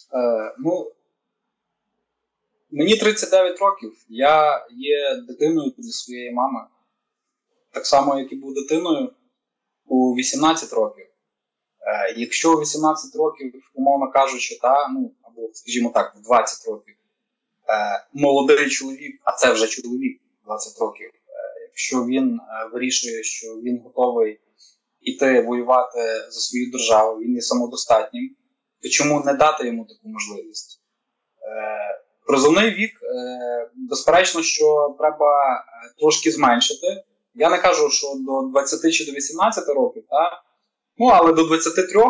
Ну, мені 39 років, я є дитиною зі своєї мами. Так само, як і був дитиною у 18 років. Якщо у 18 років, умовно кажучи, або, скажімо так, в 20 років, молодий чоловік, а це вже чоловік 20 років, якщо він вирішує, що він готовий іти воювати за свою державу, він є самодостатнім, то чому не дати йому таку можливість? Призовний вік, безперечно, що треба трошки зменшити. Я не кажу, що до 20 чи до 18 років, але до 23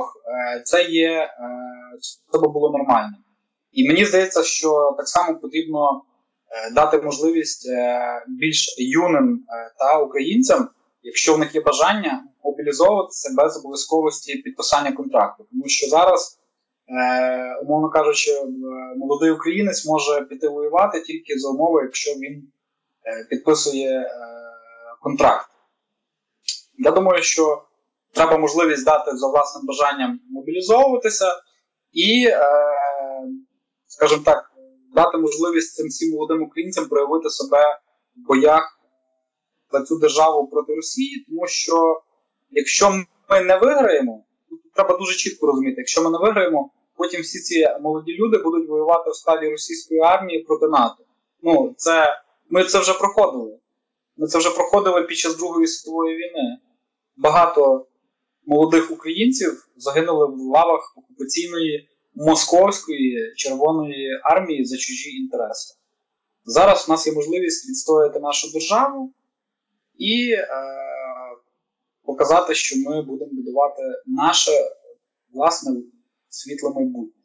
це би було нормально. І мені здається, що так само потрібно дати можливість більш юним українцям, якщо в них є бажання, мобілізовуватися без обов'язковості підписання контракту. Тому що зараз, умовно кажучи, молодий українець може піти воювати тільки за умови, якщо він підписує контракт. Я думаю, що треба можливість дати за власним бажанням мобілізовуватися і, скажімо так, дати можливість цим всім молодим українцям проявити себе в боях за цю державу проти Росії, тому що якщо ми не виграємо, треба дуже чітко розуміти, якщо ми не виграємо, потім всі ці молоді люди будуть воювати в складі російської армії проти НАТО. Ми це вже проходили. Ми це вже проходили під час Другої світової війни. Багато молодих українців загинули в лавах окупаційної московської Червоної армії за чужі інтереси. Зараз у нас є можливість відстояти нашу державу і показати, що ми будемо будувати наше власне світле майбутнє.